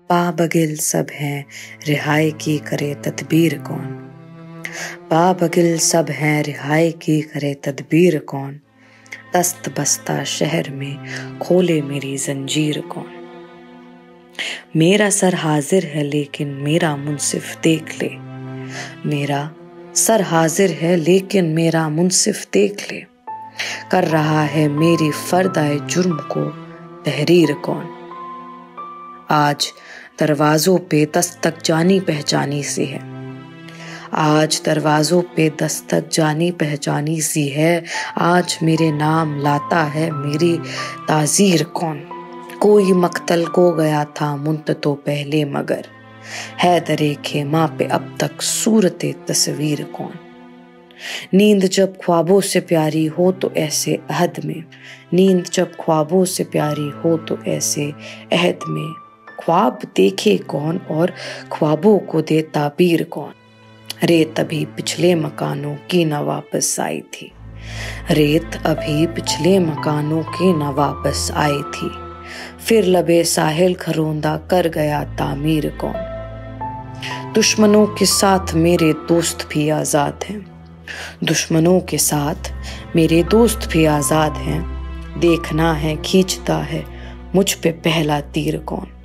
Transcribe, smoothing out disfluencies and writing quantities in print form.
बाबगिल सब हैं, रिहाई की करे तदबीर कौन। बाबगिल सब हैं, रिहाई की करे तदबीर कौन। दस्त बस्ता शहर में खोले मेरी जंजीर कौन। मेरा सर हाजिर है लेकिन मेरा मुंसिफ देख ले। मेरा सर हाजिर है लेकिन मेरा मुंसिफ देख ले। कर रहा है मेरी फर्दाए जुर्म को तहरीर कौन। आज दरवाजों पे दस्तक जानी पहचानी सी है। आज दरवाजों पे दस्तक जानी पहचानी सी है। आज मेरे नाम लाता है मेरी ताजीर कौन। कोई मक्तल को गया था मुद्दतों पहले मगर है दरे खेमा पे अब तक सूरते तस्वीर कौन। नींद जब ख्वाबों से प्यारी हो तो ऐसे अहद में, नींद जब ख्वाबों से प्यारी हो तो ऐसे अहद में, ख्वाब देखे कौन और ख्वाबों को दे ताबीर कौन। रेत अभी पिछले मकानों की न वापस आई थी। रेत अभी पिछले मकानों की न वापस आई थी। फिर लबे साहिल खरोंदा कर गया तामीर कौन। दुश्मनों के साथ मेरे दोस्त भी आजाद हैं। दुश्मनों के साथ मेरे दोस्त भी आजाद हैं। देखना है खींचता है मुझ पे पहला तीर कौन।